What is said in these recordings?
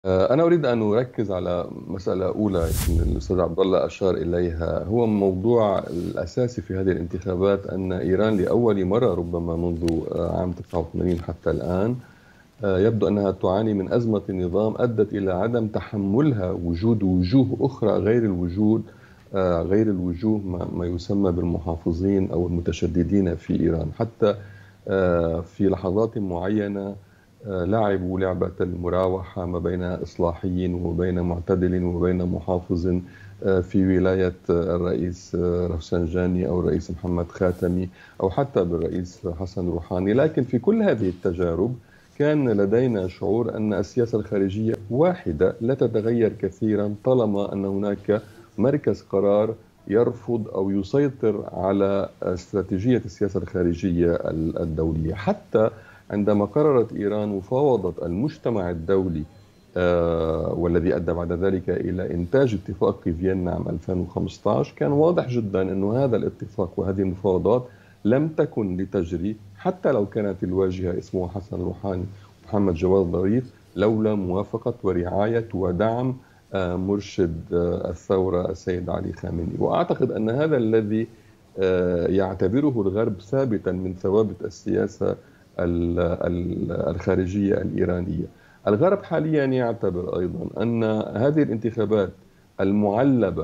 أنا أريد أن أركز على مسألة أولى يمكن الأستاذ عبد الله أشار إليها. هو الموضوع الأساسي في هذه الانتخابات أن إيران لأول مرة ربما منذ عام 89 حتى الآن يبدو أنها تعاني من أزمة نظام أدت إلى عدم تحملها وجود وجوه أخرى غير الوجوه ما يسمى بالمحافظين أو المتشددين في إيران. حتى في لحظات معينة لعبوا لعبة المراوحة ما بين إصلاحي وبين معتدل وبين محافظ في ولاية الرئيس رفسنجاني أو الرئيس محمد خاتمي أو حتى بالرئيس حسن روحاني. لكن في كل هذه التجارب كان لدينا شعور أن السياسة الخارجية واحدة لا تتغير كثيرا طالما أن هناك مركز قرار يرفض أو يسيطر على استراتيجية السياسة الخارجية الدولية. حتى عندما قررت إيران مفاوضة المجتمع الدولي والذي أدى بعد ذلك إلى إنتاج اتفاق فيينا عام 2015، كان واضح جدا أن هذا الاتفاق وهذه المفاوضات لم تكن لتجري حتى لو كانت الواجهة اسمه حسن روحاني ومحمد جواد ظريف لولا موافقة ورعاية ودعم مرشد الثورة السيد علي خامنئي. وأعتقد أن هذا الذي يعتبره الغرب ثابتا من ثوابت السياسة الخارجية الإيرانية. الغرب حاليا يعتبر أيضا أن هذه الانتخابات المعلبة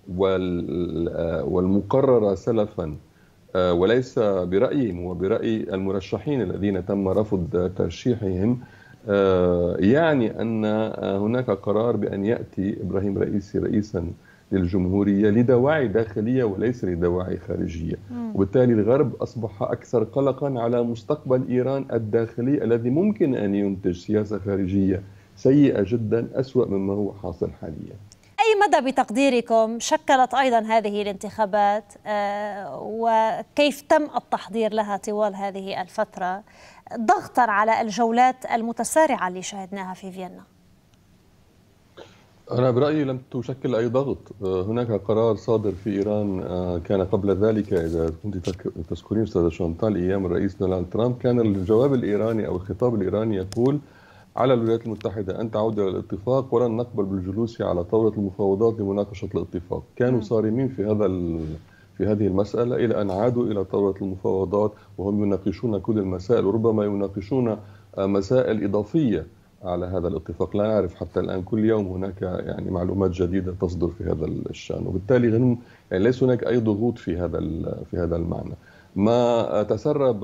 والمقررة سلفا وليس برأيهم وبرأي المرشحين الذين تم رفض ترشيحهم، يعني أن هناك قرار بأن يأتي إبراهيم رئيسي رئيسا للجمهورية لدواعي داخلية وليس لدواعي خارجية. وبالتالي الغرب أصبح أكثر قلقا على مستقبل إيران الداخلي الذي ممكن أن ينتج سياسة خارجية سيئة جدا أسوأ مما هو حاصل حاليا. أي مدى بتقديركم شكلت أيضا هذه الانتخابات وكيف تم التحضير لها طوال هذه الفترة ضغطا على الجولات المتسارعة اللي شاهدناها في فيينا؟ أنا برأيي لم تشكل أي ضغط. هناك قرار صادر في إيران كان قبل ذلك، إذا كنت تذكرين أستاذ شانتال، أيام الرئيس دونالد ترامب كان الجواب الإيراني أو الخطاب الإيراني يقول على الولايات المتحدة أن تعود إلى الاتفاق ولن نقبل بالجلوس على طاولة المفاوضات لمناقشة الاتفاق. كانوا صارمين في هذه المسألة إلى أن عادوا إلى طاولة المفاوضات وهم يناقشون كل المسائل وربما يناقشون مسائل إضافية على هذا الاتفاق. لا نعرف حتى الآن، كل يوم هناك يعني معلومات جديدة تصدر في هذا الشأن، وبالتالي يعني ليس هناك أي ضغوط في هذا المعنى. ما تسرب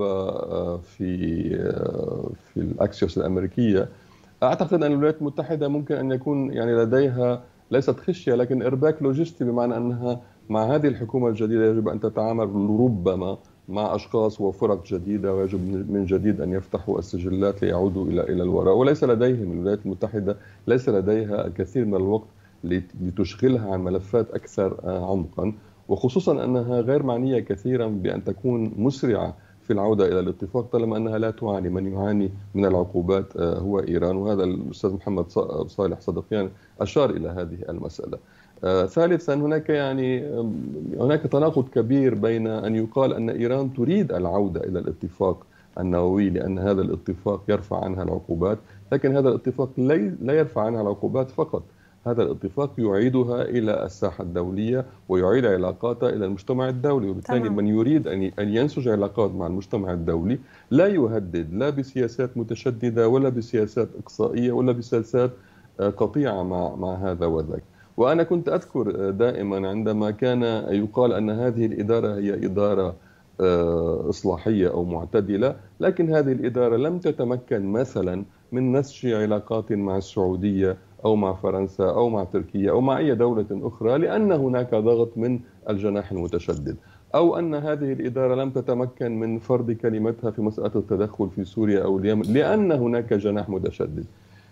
في الأكسيوس الأمريكية، أعتقد أن الولايات المتحدة ممكن أن يكون يعني لديها ليست خشية لكن إرباك لوجستي، بمعنى أنها مع هذه الحكومة الجديدة يجب أن تتعامل ربما مع أشخاص وفرق جديدة، ويجب من جديد أن يفتحوا السجلات ليعودوا إلى الوراء. وليس لديهم الولايات المتحدة ليس لديها الكثير من الوقت لتشغلها عن ملفات أكثر عمقا، وخصوصا أنها غير معنية كثيرا بأن تكون مسرعة في العودة إلى الاتفاق طالما أنها لا تعاني. من يعاني من العقوبات هو إيران، وهذا الأستاذ محمد صالح صدقيان أشار إلى هذه المسألة. ثالثا هناك تناقض كبير بين أن يقال أن إيران تريد العودة إلى الاتفاق النووي لأن هذا الاتفاق يرفع عنها العقوبات، لكن هذا الاتفاق لا يرفع عنها العقوبات فقط، هذا الاتفاق يعيدها إلى الساحة الدولية ويعيد علاقاتها إلى المجتمع الدولي. وبالتالي من يريد أن ينسج علاقات مع المجتمع الدولي لا يهدد لا بسياسات متشددة ولا بسياسات إقصائية ولا بسياسات قطيعة مع هذا وذاك. وأنا كنت أذكر دائما عندما كان يقال أن هذه الإدارة هي إدارة إصلاحية أو معتدلة، لكن هذه الإدارة لم تتمكن مثلا من نسج علاقات مع السعودية أو مع فرنسا أو مع تركيا أو مع أي دولة أخرى لأن هناك ضغط من الجناح المتشدد، أو أن هذه الإدارة لم تتمكن من فرض كلمتها في مسألة التدخل في سوريا أو اليمن لأن هناك جناح متشدد.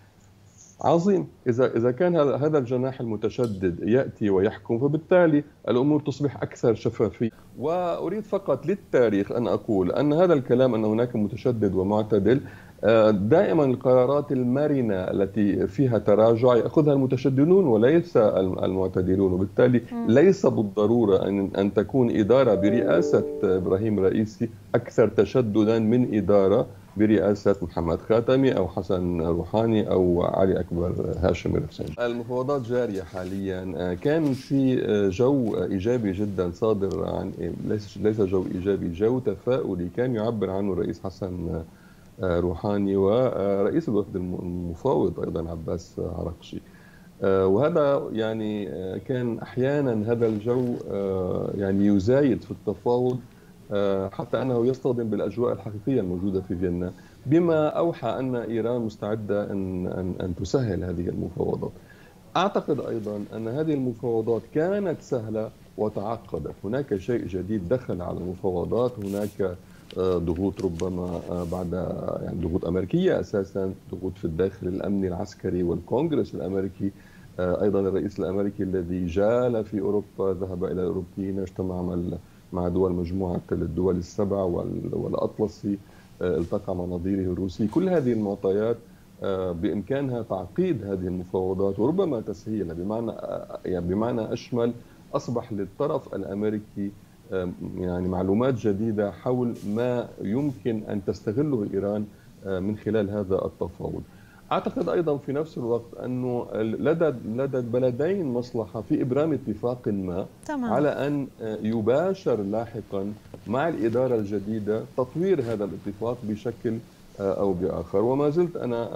عظيم، إذا كان هذا الجناح المتشدد يأتي ويحكم فبالتالي الأمور تصبح أكثر شفافية. وأريد فقط للتاريخ أن أقول أن هذا الكلام أن هناك متشدد ومعتدل دائما القرارات المرنة التي فيها تراجع يأخذها المتشددون وليس المعتدلون، وبالتالي ليس بالضرورة أن تكون إدارة برئاسة إبراهيم رئيسي أكثر تشددا من إدارة برئاسة محمد خاتمي أو حسن روحاني أو علي أكبر هاشم رفسنجاني. المفاوضات جارية حاليا. كان في جو إيجابي جدا صادر عن ليس جو إيجابي، جو تفاؤلي كان يعبر عنه الرئيس حسن روحاني ورئيس الوفد المفاوض أيضا عباس عرقشي. وهذا يعني كان أحيانا هذا الجو يعني يزايد في التفاوض، حتى أنه يصطدم بالأجواء الحقيقية الموجودة في فيينا، بما أوحى أن إيران مستعدة أن تسهل هذه المفاوضات. أعتقد أيضا أن هذه المفاوضات كانت سهلة وتعقدت. هناك شيء جديد دخل على المفاوضات، هناك ضغوط ربما بعد يعني ضغوط أمريكية أساسا، ضغوط في الداخل الأمني العسكري والكونغرس الأمريكي، أيضا الرئيس الأمريكي الذي جال في أوروبا، ذهب إلى الأوروبيين، اجتمع مع دول مجموعة الدول السبع والأطلسي، التقى مع نظيره الروسي. كل هذه المعطيات بإمكانها تعقيد هذه المفاوضات وربما تسهيلها، بمعنى أشمل. أصبح للطرف الأمريكي يعني معلومات جديدة حول ما يمكن أن تستغله إيران من خلال هذا التفاوض. أعتقد أيضا في نفس الوقت أنه لدى البلدين مصلحة في إبرام اتفاق ما على أن يباشر لاحقا مع الإدارة الجديدة تطوير هذا الاتفاق بشكل أو بآخر. وما زلت أنا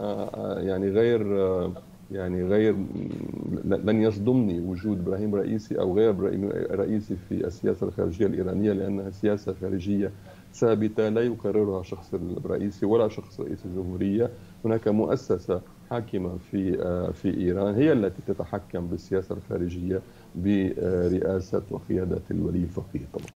يعني غير لن يصدمني وجود إبراهيم رئيسي أو غير رئيسي في السياسة الخارجية الإيرانية، لأنها سياسة خارجية ثابتة لا يقررها شخص الرئيسي ولا شخص رئيس الجمهورية. هناك مؤسسة حاكمة في إيران هي التي تتحكم بالسياسة الخارجية برئاسة وقيادة الولي الفقيه طبعا.